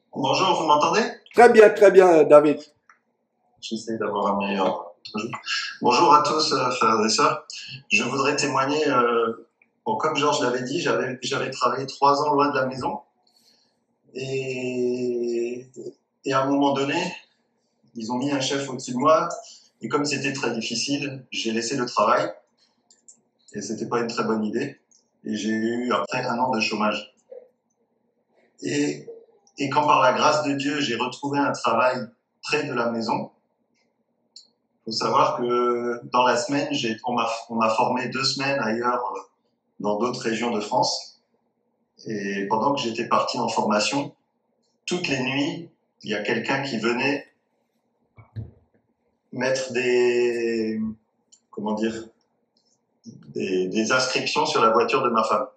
Bonjour, vous m'entendez? Très bien, David. J'essaie d'avoir un meilleur. Bonjour à tous, frères et sœurs. Je voudrais témoigner. Bon, comme Georges l'avait dit, j'avais travaillé 3 ans loin de la maison. Et, et à un moment donné, ils ont mis un chef au-dessus de moi. Et comme c'était très difficile, j'ai laissé le travail. Et c'était pas une très bonne idée. Et j'ai eu après 1 an de chômage. Et, et quand par la grâce de Dieu, j'ai retrouvé un travail près de la maison, il faut savoir que dans la semaine, on m'a formé 2 semaines ailleurs, dans d'autres régions de France. Et pendant que j'étais parti en formation, toutes les nuits, il y a quelqu'un qui venait mettre comment dire, des inscriptions sur la voiture de ma femme.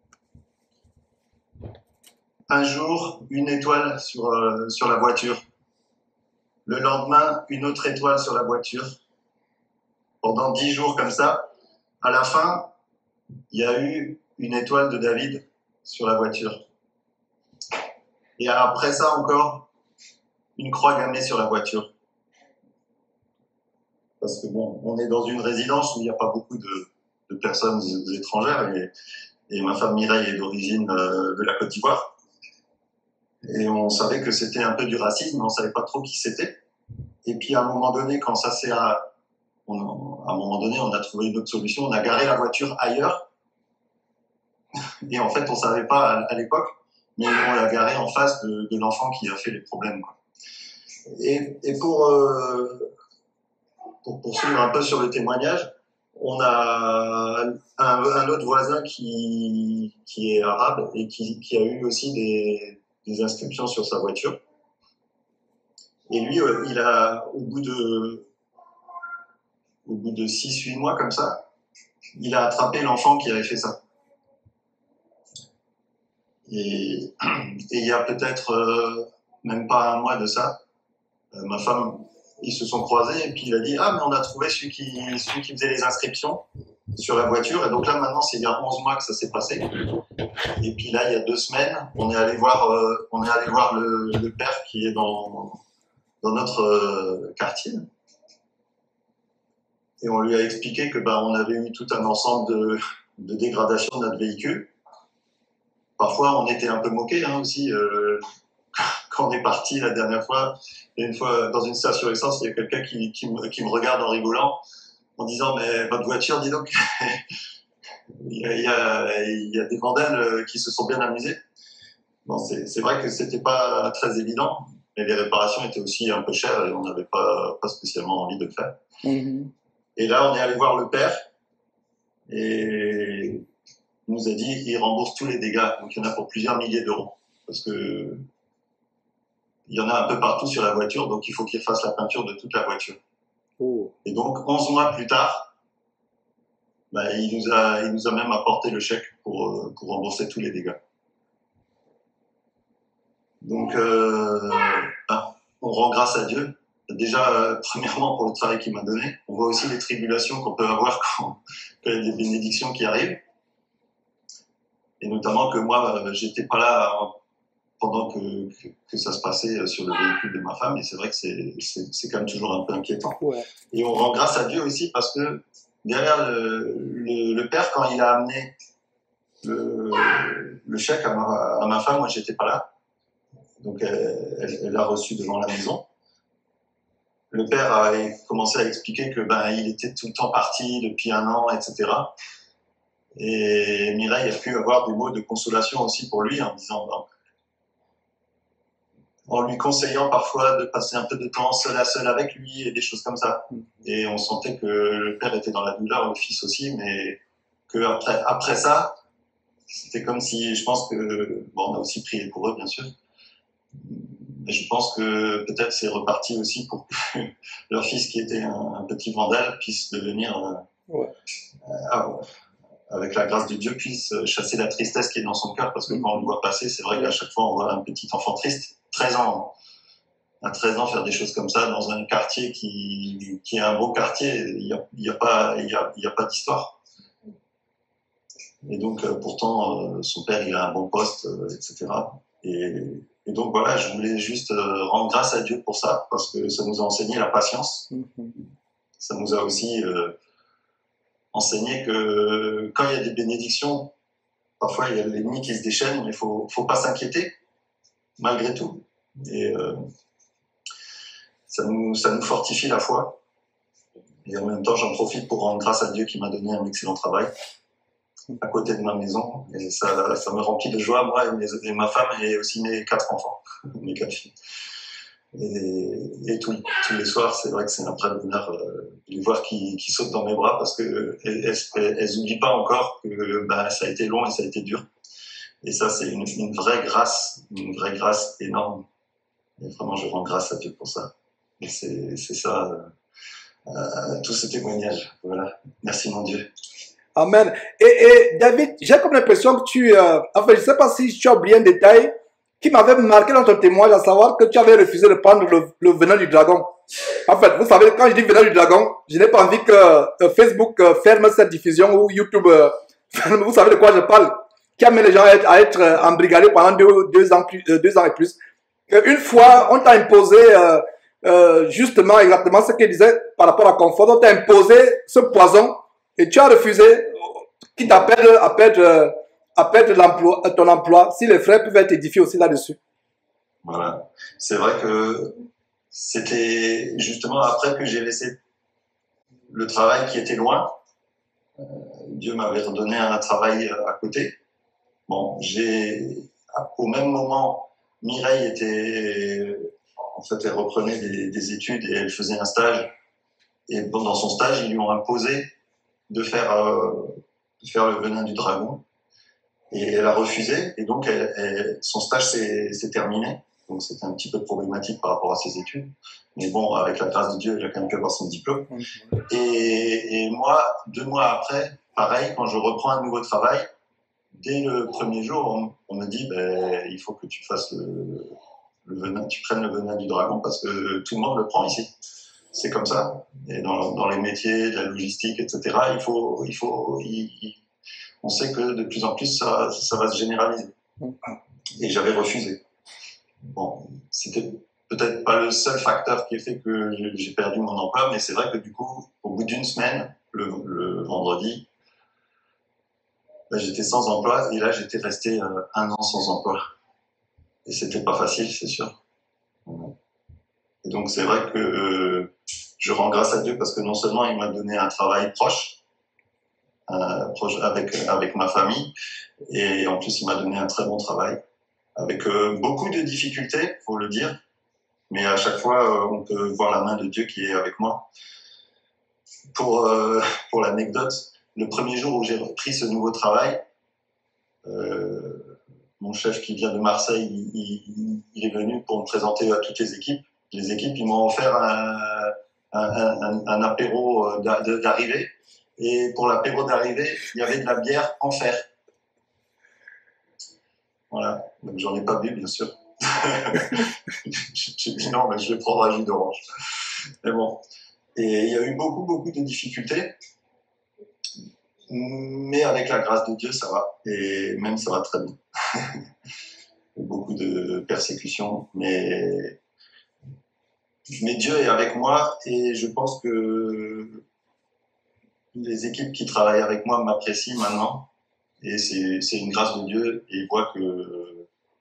Un jour, une étoile sur la voiture. Le lendemain, une autre étoile sur la voiture. Pendant 10 jours comme ça. À la fin, il y a eu une étoile de David sur la voiture. Et après ça encore, une croix gammée sur la voiture. Parce que bon, on est dans une résidence où il n'y a pas beaucoup de personnes étrangères et ma femme Mireille est d'origine de la Côte d'Ivoire. Et on savait que c'était un peu du racisme, mais on ne savait pas trop qui c'était. Et puis à un moment donné, quand ça s'est à un moment donné, on a trouvé une autre solution. On a garé la voiture ailleurs. Et en fait, on ne savait pas à l'époque, mais on l'a garée en face de l'enfant qui a fait les problèmes, quoi. Et pour poursuivre un peu sur le témoignage, on a un autre voisin qui est arabe et qui a eu aussi des inscriptions sur sa voiture. Et lui, il a, au bout de 6-8 mois comme ça, il a attrapé l'enfant qui avait fait ça. Et il y a peut-être même pas un mois de ça, ma femme, ils se sont croisés et puis il a dit « Ah, mais on a trouvé celui qui faisait les inscriptions sur la voiture. » Et donc là, maintenant, c'est il y a 11 mois que ça s'est passé. Et puis là, il y a 2 semaines, on est allé voir le père qui est dans notre quartier. Et on lui a expliqué que on avait eu tout un ensemble de dégradation de notre véhicule. Parfois, on était un peu moqués aussi. Quand on est parti la dernière fois, et une fois dans une station essence, il y a quelqu'un qui me regarde en rigolant, en disant « Mais votre voiture, dis donc, il y a des vandales qui se sont bien amusés. » Bon, c'est vrai que c'était pas très évident, mais les réparations étaient aussi un peu chères et on n'avait pas spécialement envie de le faire. Mhm. Et là, on est allé voir le père et il nous a dit il rembourse tous les dégâts, donc il y en a pour plusieurs milliers d'euros, parce que il y en a un peu partout sur la voiture, donc il faut qu'il fasse la peinture de toute la voiture. Oh. Et donc 11 mois plus tard, il nous a même apporté le chèque pour rembourser tous les dégâts. Donc on rend grâce à Dieu. Déjà, premièrement pour le travail qu'il m'a donné. On voit aussi les tribulations qu'on peut avoir quand il y a des bénédictions qui arrivent. Et notamment que moi, j'étais pas là pendant que ça se passait sur le véhicule de ma femme. Et c'est vrai que c'est quand même toujours un peu inquiétant. Ouais. Et on rend grâce à Dieu aussi parce que derrière le père, quand il a amené le chèque à ma femme, moi j'étais pas là. Donc elle l'a reçu devant la maison. Le père a commencé à expliquer que il était tout le temps parti depuis 1 an, etc. Et Mireille a pu avoir des mots de consolation aussi pour lui en disant, en lui conseillant parfois de passer un peu de temps seul à seul avec lui et des choses comme ça. Et on sentait que le père était dans la douleur, le fils aussi, mais que après ça, c'était comme si, je pense que, on a aussi prié pour eux bien sûr, mais je pense que peut-être c'est reparti aussi pour que leur fils qui était un petit vandale puisse devenir, avec la grâce de Dieu, puisse chasser la tristesse qui est dans son cœur, parce que quand on le voit passer, c'est vrai qu'à chaque fois on voit un petit enfant triste, 13 ans, à 13 ans faire des choses comme ça dans un quartier qui est un beau quartier, il y a pas d'histoire. Et donc, pourtant, son père, il a un bon poste, etc. Et donc, voilà, je voulais juste rendre grâce à Dieu pour ça, parce que ça nous a enseigné la patience. Ça nous a aussi enseigné que quand il y a des bénédictions, parfois il y a l'ennemi qui se déchaîne, mais il faut pas s'inquiéter, malgré tout. Et ça nous fortifie la foi. Et en même temps, j'en profite pour rendre grâce à Dieu qui m'a donné un excellent travail à côté de ma maison. Et ça me remplit de joie, moi et ma femme, et aussi mes 4 enfants, mes 4 filles. Et tous les soirs, c'est vrai que c'est un vrai bonheur de les voir qui sautent dans mes bras, parce qu'elles n'oublient pas encore que ça a été long et ça a été dur. Et ça, c'est une vraie grâce énorme. Et vraiment, je rends grâce à Dieu pour ça. Et c'est ça, tout ce témoignage. Voilà. Merci, mon Dieu. Amen. Et David, j'ai comme l'impression que enfin, je ne sais pas si tu as oublié un détail qui m'avait marqué dans ton témoignage, à savoir que tu avais refusé de prendre le venin du dragon. En fait, vous savez, quand je dis venin du dragon, je n'ai pas envie que Facebook ferme cette diffusion ou YouTube ferme. Vous savez de quoi je parle? Qui amène les gens à être embrigadés pendant 2 ans, 2 ans et plus. Une fois, on t'a imposé justement exactement ce qu'il disait par rapport à Confort. On t'a imposé ce poison et tu as refusé, qui t'appelle à perdre ton emploi, si les frères peuvent être édifiés aussi là-dessus. Voilà. C'est vrai que c'était justement après que j'ai laissé le travail qui était loin. Dieu m'avait redonné un travail à côté. Bon, au même moment, Mireille elle reprenait des études et elle faisait un stage. Et pendant son stage, ils lui ont imposé de faire le venin du dragon. Et elle a refusé. Et donc, son stage s'est terminé. Donc, c'était un petit peu problématique par rapport à ses études. Mais bon, avec la grâce de Dieu, elle a quand même pu avoir son diplôme. Et moi, 2 mois après, pareil, quand je reprends un nouveau travail, dès le premier jour, on me dit il faut que tu fasses le venin, tu prennes le venin du dragon, parce que tout le monde le prend ici. C'est comme ça. Et dans les métiers, de la logistique, etc., on sait que de plus en plus, ça va se généraliser. Et j'avais refusé. Bon, c'était peut-être pas le seul facteur qui a fait que j'ai perdu mon emploi, mais c'est vrai que du coup, au bout d'1 semaine, le vendredi, j'étais sans emploi, et là, j'étais resté 1 an sans emploi. Et c'était pas facile, c'est sûr. Et donc, c'est vrai que je rends grâce à Dieu, parce que non seulement il m'a donné un travail proche avec ma famille, et en plus, il m'a donné un très bon travail, avec beaucoup de difficultés, faut le dire, mais à chaque fois, on peut voir la main de Dieu qui est avec moi. Pour l'anecdote, le premier jour où j'ai pris ce nouveau travail, mon chef qui vient de Marseille, il est venu pour me présenter à toutes les équipes. Les équipes, ils m'ont offert un apéro d'arrivée. Et pour l'apéro d'arrivée, il y avait de la bière en fer. Voilà. Donc, j'en ai pas bu, bien sûr. J'ai dit non, mais je vais prendre un jus d'orange. Mais bon. Et il y a eu beaucoup, beaucoup de difficultés. Mais avec la grâce de Dieu, ça va. Et même, ça va très bien. Beaucoup de persécutions. Mais Dieu est avec moi, et je pense que les équipes qui travaillent avec moi m'apprécient maintenant. Et c'est une grâce de Dieu, et ils voient que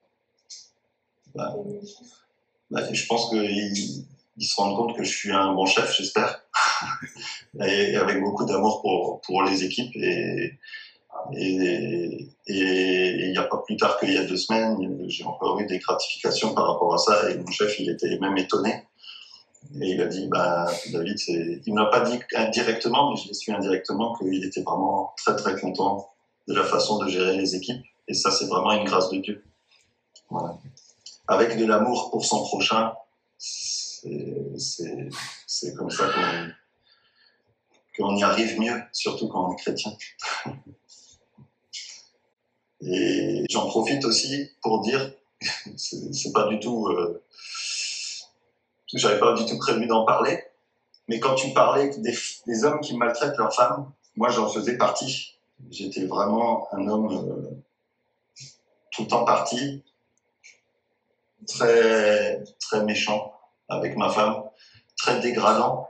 je pense qu'ils se rendent compte que je suis un bon chef, j'espère, et avec beaucoup d'amour pour les équipes. Et il n'y a pas plus tard qu'il y a 2 semaines, j'ai encore eu des gratifications par rapport à ça, et mon chef, il était même étonné. Et il a dit, David, il ne m'a pas dit directement, mais je l'ai su indirectement, qu'il était vraiment très très content de la façon de gérer les équipes. Et ça, c'est vraiment une grâce de Dieu. Voilà. Avec de l'amour pour son prochain, c'est comme ça qu'on y arrive mieux, surtout quand on est chrétien. Et j'en profite aussi pour dire, c'est pas du tout... j'avais pas du tout prévu d'en parler, mais quand tu parlais des hommes qui maltraitent leurs femmes, moi j'en faisais partie. J'étais vraiment un homme tout le temps parti, très, très méchant avec ma femme, très dégradant.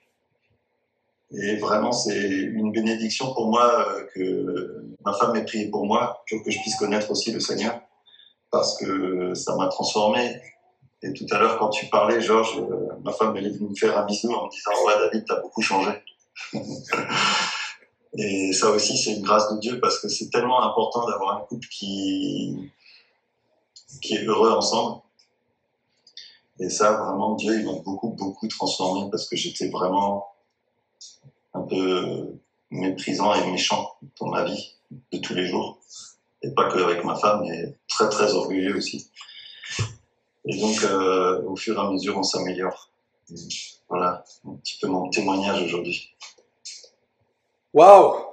Et vraiment, c'est une bénédiction pour moi que ma femme ait prié pour moi, pour que je puisse connaître aussi le Seigneur, parce que ça m'a transformé. Et tout à l'heure, quand tu parlais, Georges, ma femme, elle est venue me faire un bisou en me disant « Ouais, David, t'as beaucoup changé. » Et ça aussi, c'est une grâce de Dieu, parce que c'est tellement important d'avoir un couple qui est heureux ensemble. Et ça, vraiment, Dieu, il m'a beaucoup, beaucoup transformé, parce que j'étais vraiment un peu méprisant et méchant dans ma vie de tous les jours. Et pas que avec ma femme, mais très, très orgueilleux aussi. Et donc, au fur et à mesure, on s'améliore. Voilà, un petit peu mon témoignage aujourd'hui. Waouh!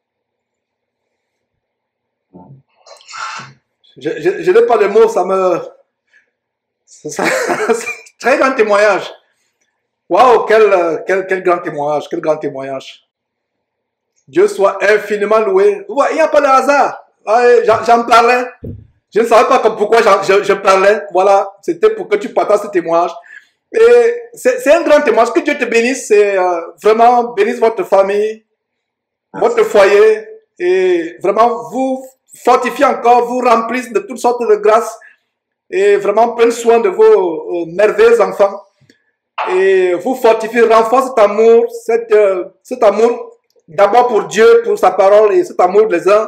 Je n'ai pas de mots, ça me... Très grand témoignage. Waouh, quel grand témoignage, quel grand témoignage. Dieu soit infiniment loué. Ouais, il n'y a pas de hasard. J'en parlais. Je ne savais pas pourquoi je parlais. Voilà, c'était pour que tu partages ce témoignage. Et c'est un grand témoignage. Que Dieu te bénisse. C'est vraiment bénisse votre famille, votre foyer. Et vraiment, vous fortifiez encore, vous remplissez de toutes sortes de grâces. Et vraiment, prenez soin de vos merveilleux enfants. Et vous fortifiez, renforcez cet amour d'abord pour Dieu, pour sa parole et cet amour les uns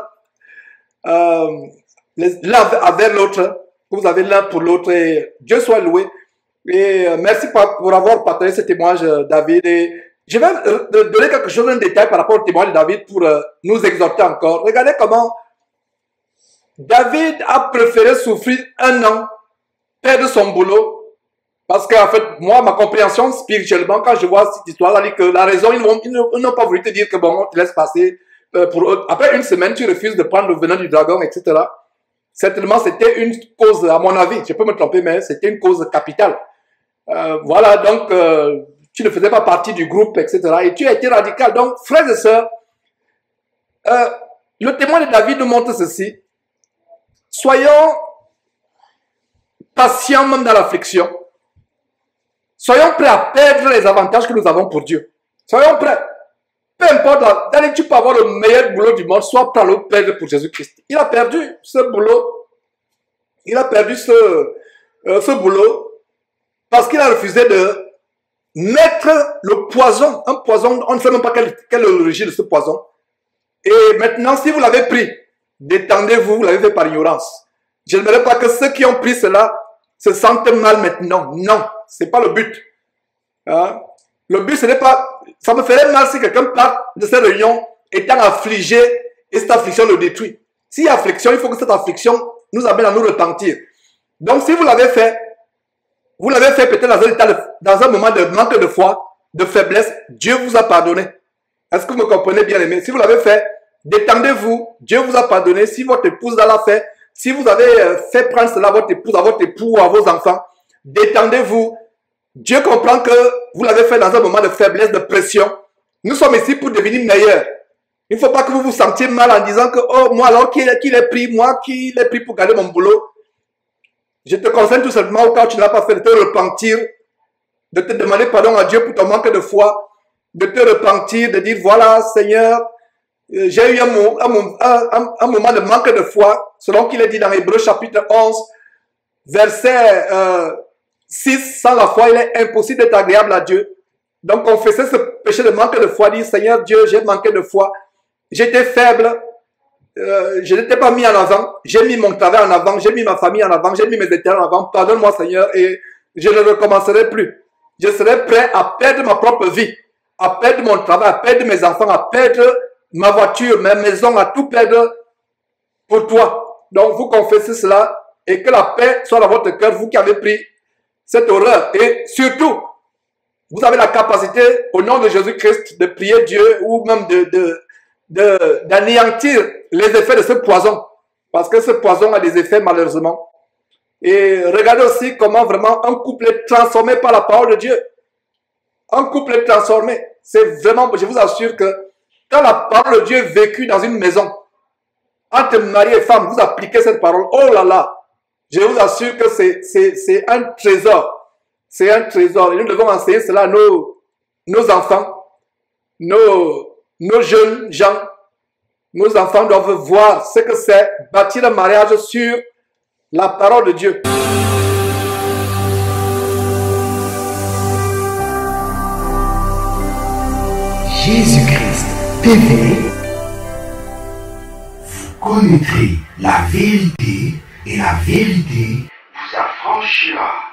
l'un avec l'autre, que vous avez l'un pour l'autre. Et Dieu soit loué. Et merci pour avoir partagé ce témoignage, David. Et je vais donner quelque chose, un détail par rapport au témoignage de David pour nous exhorter encore. Regardez comment David a préféré souffrir 1 an, perdre son boulot. Parce qu'en fait, moi, ma compréhension spirituellement, quand je vois cette histoire, c'est que la raison, ils n'ont pas voulu te dire que bon, on te laisse passer. Après 1 semaine, tu refuses de prendre le venin du dragon, etc. Certainement, c'était une cause, à mon avis, je peux me tromper, mais c'était une cause capitale. Voilà, donc, tu ne faisais pas partie du groupe, etc. Et tu as été radical. Donc, frères et sœurs, le témoin de David nous montre ceci. Soyons patients même dans l'affliction. Soyons prêts à perdre les avantages que nous avons pour Dieu. Soyons prêts. Peu importe, tu peux avoir le meilleur boulot du monde, soit prêt à le perdre pour Jésus-Christ. Il a perdu ce boulot. Il a perdu ce boulot parce qu'il a refusé de mettre le poison. Un poison, on ne sait même pas quelle est l'origine de ce poison. Et maintenant, si vous l'avez pris, détendez-vous, vous l'avez fait par ignorance. Je n'aimerais pas que ceux qui ont pris cela se sentent mal maintenant. Non, c'est pas le but. Hein? Le but, ce n'est pas... Ça me ferait mal si quelqu'un part de cette réunion étant affligé et cette affliction le détruit. S'il y a affliction, il faut que cette affliction nous amène à nous repentir. Donc, si vous l'avez fait peut-être dans un moment de manque de foi, de faiblesse, Dieu vous a pardonné. Est-ce que vous me comprenez bien, aimé? Si vous l'avez fait, détendez-vous, Dieu vous a pardonné. Si votre épouse l'a fait, si vous avez fait prendre cela à votre épouse, à votre époux ou à vos enfants, détendez-vous. Dieu comprend que vous l'avez fait dans un moment de faiblesse, de pression. Nous sommes ici pour devenir meilleurs. Il ne faut pas que vous vous sentiez mal en disant que, oh, moi alors qui l'ai pris, moi qui l'ai pris pour garder mon boulot. Je te conseille tout simplement, quand tu n'as pas fait, de te repentir, de te demander pardon à Dieu pour ton manque de foi, de te repentir, de dire, voilà, Seigneur, j'ai eu un moment de manque de foi, selon qu'il est dit dans Hébreux chapitre 11, verset 6, sans la foi, il est impossible d'être agréable à Dieu. Donc, confesser ce péché de manque de foi, dire, Seigneur Dieu, j'ai manqué de foi, j'étais faible, je n'étais pas mis en avant, j'ai mis mon travail en avant, j'ai mis ma famille en avant, j'ai mis mes intérêts en avant, pardonne-moi Seigneur, et je ne recommencerai plus. Je serai prêt à perdre ma propre vie, à perdre mon travail, à perdre mes enfants, à perdre ma voiture, ma maison, à tout perdre pour toi. Donc, vous confessez cela, et que la paix soit dans votre cœur, vous qui avez pris cette horreur. Et surtout, vous avez la capacité, au nom de Jésus-Christ, de prier Dieu ou même d'anéantir les effets de ce poison. Parce que ce poison a des effets malheureusement. Et regardez aussi comment vraiment un couple est transformé par la parole de Dieu. Un couple est transformé. C'est vraiment, je vous assure que Quand la parole de Dieu est vécue dans une maison, entre mari et femme, vous appliquez cette parole. Oh là là, je vous assure que c'est un trésor. C'est un trésor. Et nous devons enseigner cela à nos enfants, nos jeunes gens. Nos enfants doivent voir ce que c'est bâtir un mariage sur la parole de Dieu. Jésus-Christ TV, vous connaîtrez la vérité et la vérité vous affranchira.